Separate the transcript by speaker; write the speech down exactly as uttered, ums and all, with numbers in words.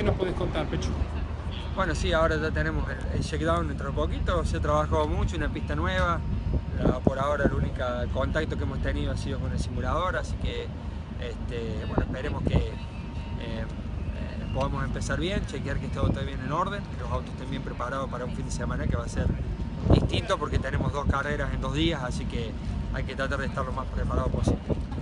Speaker 1: nos podés contar, Pecho?
Speaker 2: Bueno, sí, ahora ya tenemos el, el shakedown dentro de poquito, se trabajó mucho, una pista nueva, la, por ahora el único contacto que hemos tenido ha sido con el simulador, así que este, bueno, esperemos que eh, eh, podamos empezar bien, chequear que esté todo bien en orden, que los autos estén bien preparados para un fin de semana que va a ser distinto porque tenemos dos carreras en dos días, así que hay que tratar de estar lo más preparado posible.